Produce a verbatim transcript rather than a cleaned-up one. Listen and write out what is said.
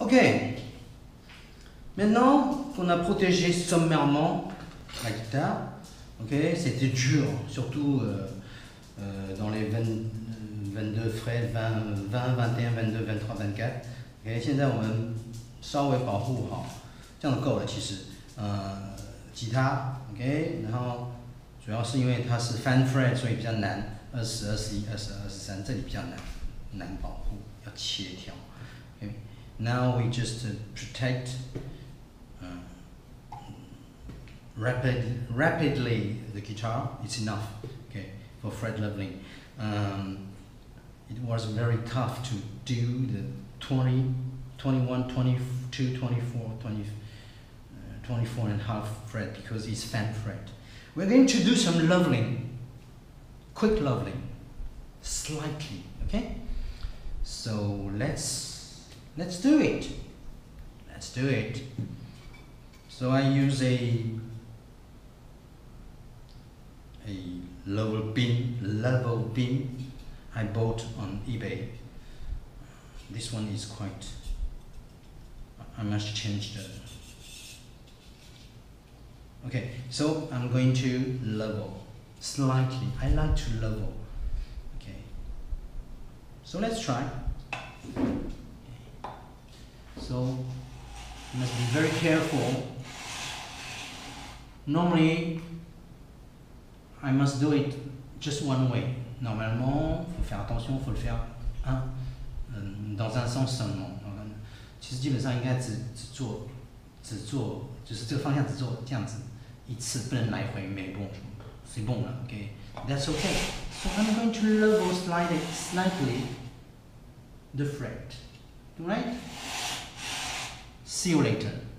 Ok. Maintenant qu'on a protégé sommairement la guitare, ok, c'était dur, surtout euh, euh, dans les vingt, vingt-deux fret, vingt, vingt, vingt et un, vingt-deux, vingt-trois, vingt-quatre。OK， 现在我们稍微保护好，这样够了。其实，呃，吉他 OK， 然后主要是因为它是 fan fret， 所以比较难，二十、二十一、二十二、二十三，这里比较难难保护，要协调。OK， now we just uh, protect uh, rapid rapidly the guitar. It's enough. Okay, for fret leveling. Um, it was very tough to do the twenty, twenty-one, twenty-two, twenty-four, twenty, uh, twenty-four and a half fret because it's fan fret. We're going to do some leveling, quick leveling, slightly, okay? So let's let's do it. Let's do it. So I use a a level bin, level bin I bought on eBay. This one is quite, I must change the, okay, so I'm going to level slightly. I like to level, okay. So let's try. Okay. So you must be very careful. Normally, I must do it just one way. Normalement, il faut faire attention, il faut le faire un, dans un sens seulement. 其实基本上应该只只做只做就是这个方向只做这样子一次，不能来回没蹦随蹦了 ，OK， that's okay. So I'm going to level slightly slightly the fret, right? See you later.